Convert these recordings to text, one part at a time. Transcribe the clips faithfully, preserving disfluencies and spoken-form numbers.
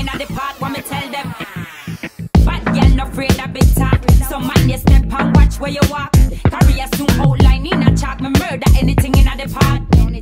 in the part, what me tell them. Bad girl no afraid of big talk, so mind your step and watch where you walk. Career soon outline in a chalk, me murder anything in the part.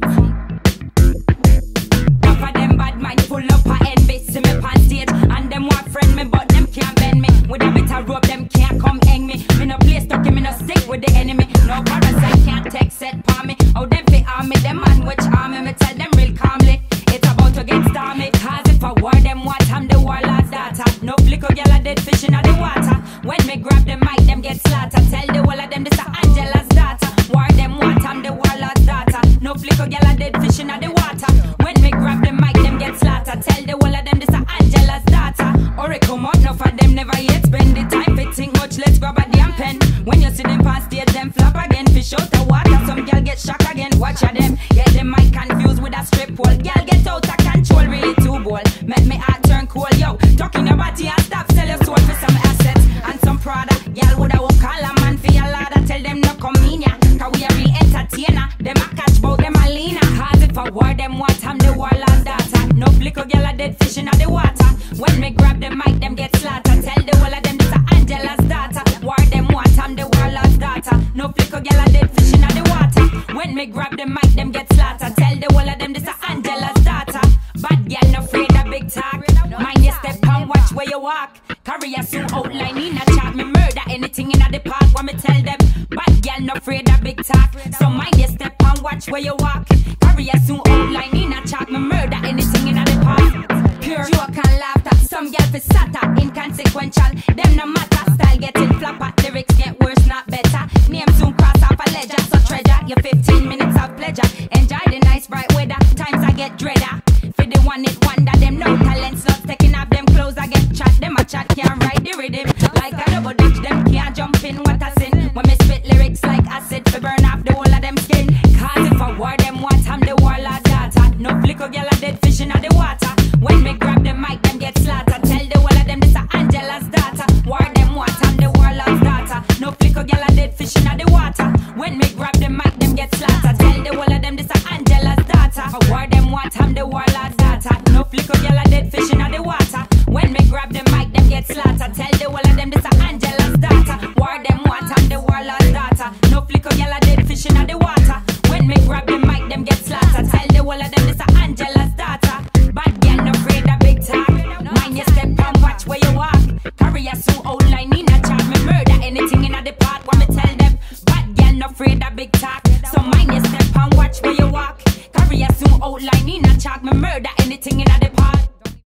Half of them bad mind full up a envy, see me on stage and them want friend me, but them can't bend me. With a bit of rope, them can't come hang me. Me no play stuck, me no stick with the enemy. No parasite can't take set pa me. How them fit army, them man which army, me tell them real calmly. It's about to get stormy, cause if I war them what I'm the warlord's daughter. No flicker girl a dead fish in the water. When me grab the mic, them get slaughtered. Tell the whole of them this a Angela's daughter. War them what I'm the warlord's daughter. No flicker girl a dead fish in the water. When me grab the mic, them get slaughtered. Tell the whole of them this a Angela's daughter. Or it come out, no for them never yet spend the time. Fit think much, let's grab a damn pen. When you see them pass stage, them flop again. Fish out the water, some girl get shocked again. Watch at them, get them mic confused with a strip pole. Girl get out of control, really too bold. Make me heart turn cold, yo. Talking your body and stop, sell your soul for some assets and some product. Girl woulda won't call a man for your ladder. Tell them no come in ya, cause we a real entertainer. Them a catch bout, them a leaner. Cause if I war them what, I'm the warlord's daughter. No flicker girl a dead fish in the water. When me grab the mic, them get slaughtered. Tell the whole of them this a Angela's daughter. War them what, I'm the warlord's daughter. No flicker girl a dead fish in the water. When me grab the mic, them get slaughtered. Tell the whole of them this a Angela's daughter. Bad girl no afraid of big talk. Mind your step and watch where you walk. Career soon outline in a chat. Me murder anything in the park. What me tell them. Bad girl no afraid of big talk. So mind your step and watch where you walk. Career soon outline in a chat. Me murder anything in the park. Pure joke and laughter. Some girl fi satter, inconsequential. Them no matter. Style getting flapper. Lyrics get worse, not better. Name soon cross off a ledger. So treasure your fifteen minutes of pleasure. Enjoy the nice bright weather. Times I get dreader. For the one it wonder, them no talent sluts. Taking off them clothes, I get chat. Them a chat can't ride the rhythm. Like a double ditch, them can't jump in what I sin. When me spit lyrics like acid, for burn off the whole of them skin. Cause if I war them what, I'm the warlord's daughter. No flicker girl a dead fish in the water. When me grab the mic, them get slaughtered. Tell the whole of them this a Angela's daughter. War them what, I'm the warlord's daughter. No flicker girl a dead fish in the water. When me grab the mic, them get slaughtered. Tell the whole of them this a Angela's daughter. I war them what, I'm the warlord's daughter. No flicker girl a dead fish in the water. When me grab the mic, them get slaughtered. Tell the whole of them this a Angela's daughter. War them what, I'm the warlord's daughter. No flicker girl a dead fish in the water. When me grab the mic, them get slaughtered. Tell the whole of them this a Angela's daughter. Bad girl no afraid of big talk. Mind your step and watch where you walk. Career soon outline in a chat. Me murder anything in the part. What me tell them. Bad girl no afraid of big talk. So mind your step and watch where you walk. Career soon outline in a chat. Me murder anything in the part.